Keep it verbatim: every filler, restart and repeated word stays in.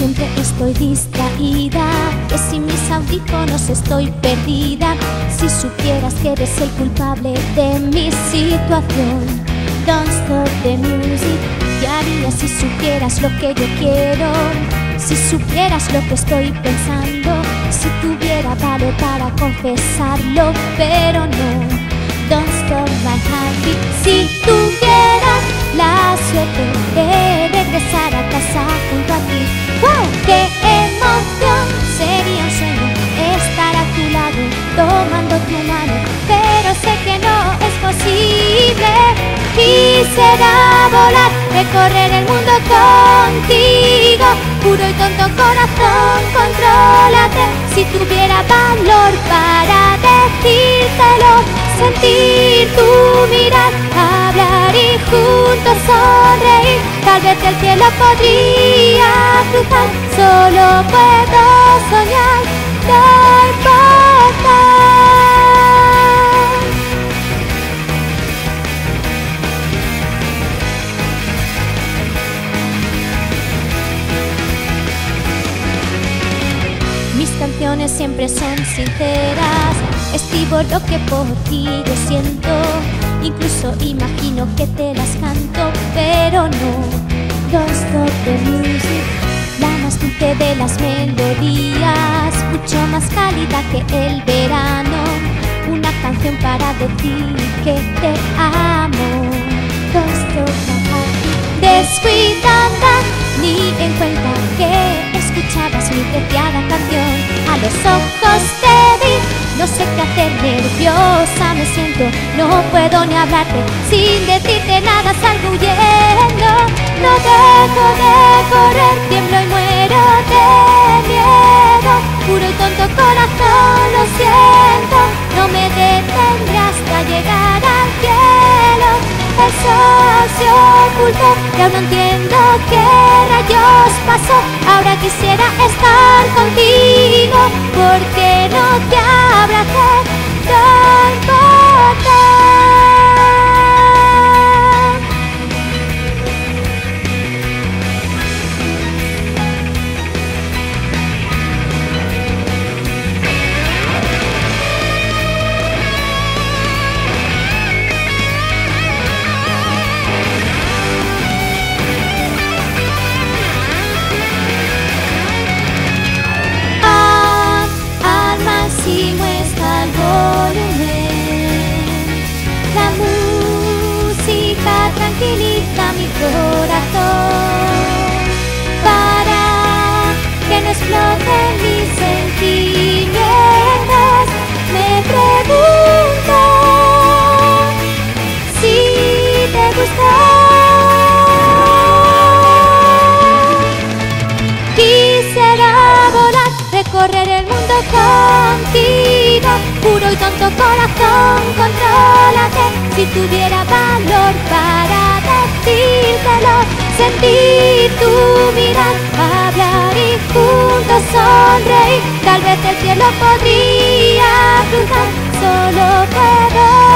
siempre estoy distraída, que sin mis audífonos estoy perdida. Si supieras que eres el culpable de mi situación. Don't stop the music. ¿Qué harías si supieras lo que yo quiero? Si supieras lo que estoy pensando. Si tuviera valor para confesarlo, pero no. Don't stop my heartbeat. Si tuvieras la suerte de regresar a casa junto a ti, ¡wow! ¡Qué emoción! Sería un sueño estar a tu lado, tomando tu mano, pero sé que no es posible. Quisiera volar, recorrer el mundo contigo. Puro y tonto corazón, contrólate. Si tuviera valor para decírtelo, sentir tu mirar, hablar y juntos sonreír. Tal vez el cielo podría cruzar, solo puedo soñar, no importa. Mis canciones siempre son sinceras, escribo lo que por ti yo siento, incluso imagino que te las canto, pero no. Don't stop the music. La más dulce de las melodías, mucho más cálida que el verano, una canción para decir que te amo. Don't stop my heart. Descuidada, ni en cuenta que escuchabas mi preciada canción. A los ojos te vi, no sé qué hacer, nerviosa me siento, no puedo ni hablarte, sin decirte nada salgo huyendo. No dejo de correr, tiemblo y muero de miedo. Puro y tonto corazón, lo siento, no me detendré hasta llegar al cielo. El sol se ocultó y aún no entiendo qué rayos pasó. Ahora quisiera estar contigo, porque no te abracé, no importa. Máximo está el volumen, la música tranquiliza mi corazón, para que no exploten mis sentimientos. Me pregunto si te gusta. Quisiera volar, recorrer el mundo contigo, puro y tonto corazón, contrólate. Si tuviera valor para decírtelo, sentir tu mirar, hablar y juntos sonreír. Tal vez el cielo podría cruzar, solo puedo